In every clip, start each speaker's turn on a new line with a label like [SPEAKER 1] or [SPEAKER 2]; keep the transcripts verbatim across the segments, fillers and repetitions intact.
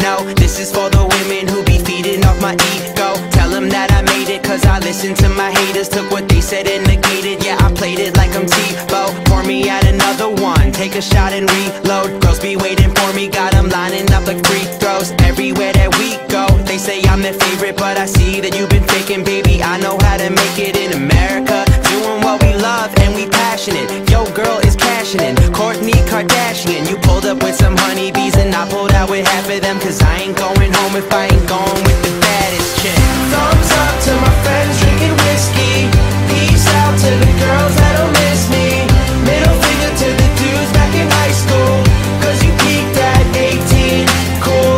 [SPEAKER 1] No, this is for the women who be feeding off my ego. Tell them that I made it, cause I listened to my haters. Took what they said and negated, yeah, I played it like I'm Tebow. Pour me out another one, take a shot and reload. Girls be waiting for me, got them lining up like free throws. Everywhere that we go, they say I'm their favorite, but I see that you've been faking, baby. I know how to make it in America, doing what we love and we passionate. Yo, girl is cashing in, Kourtney Kardashian. You pulled up with some honeybees and I pulled out with half of them, cause I ain't going home if I ain't going with the baddest chick. Thumbs up to my friends drinking whiskey. Peace out to the girls that don't miss me. Middle finger to the dudes back in high school, cause you peaked at eighteen. Cool,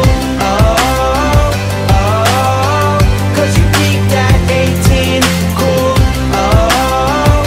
[SPEAKER 1] oh, oh, cause you peaked at eighteen. Cool, oh,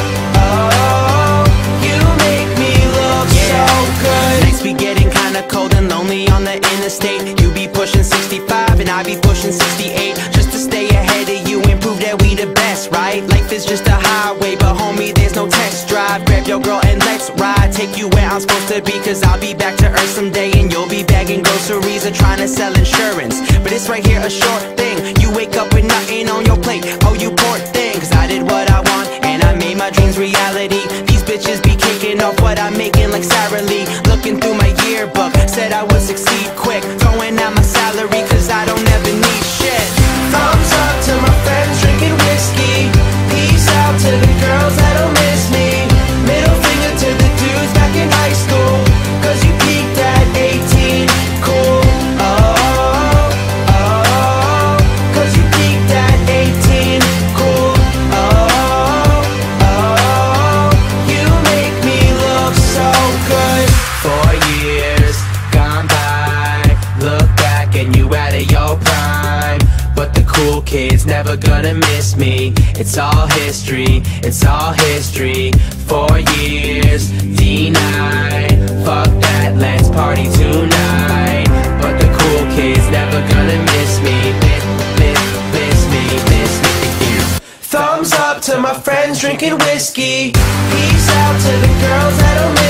[SPEAKER 1] oh, you make me look yeah. so good. Nights be getting kinda cold and lonely on the interstate. You be pushing sixty-five and I be pushing sixty-eight, just to stay ahead of you and prove that we the best, right? Life is just a highway, but homie, there's no test drive. Grab your girl and let's ride, take you where I'm supposed to be, cause I'll be back to earth someday and you'll be bagging groceries or trying to sell insurance. But it's right here, a short thing. You wake up with nothing on your plate, oh you poor thing. Cause I did what I want and I made my dreams reality. These bitches be kicking off what I'm making like Sarah Lee. Looking through my yearbook, said I would succeed quick, throwing out my salary cause I don't ever need shit. Thumbs up to my friends drinking whiskey. Peace out to the girls that don't miss me. Middle finger to the dudes back in high school, cause you peaked at eighteen. Cool, oh, oh, cause you peaked at eighteen. Cool, oh, oh, you make me look so good. Four years gone by, look back and you out of your prime, but the cool kids never gonna miss me. It's all history, it's all history. Four years, D nine, fuck that, let's party tonight. But the cool kids never gonna miss me. Miss, miss, miss me, miss me. Thumbs up to my friends drinking whiskey. Peace out to the girls that don't miss